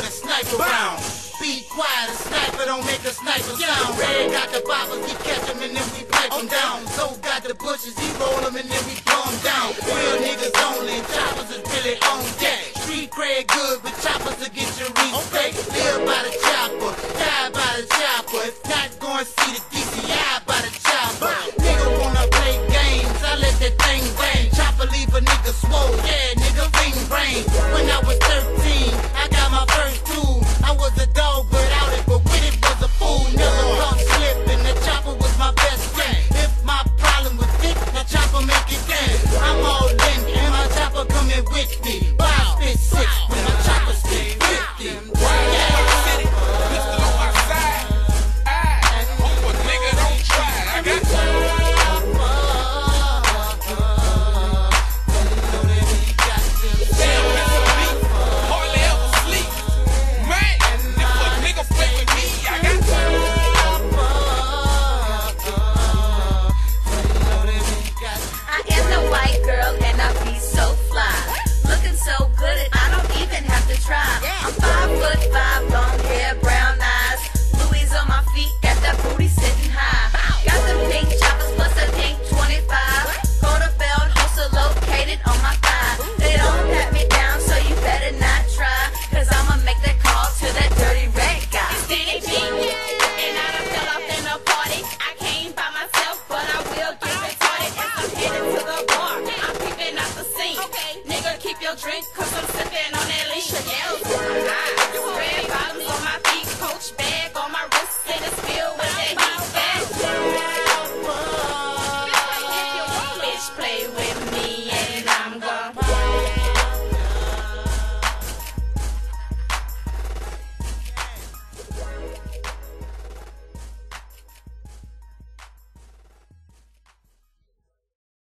with a sniper round. Be quiet, a sniper don't make a sniper sound. Red got the boppers, we catch him and then we pipe him down. So got the bushes, he roll him and then we blow him down. Real niggas only, choppers is really on deck. Street cred good, but choppers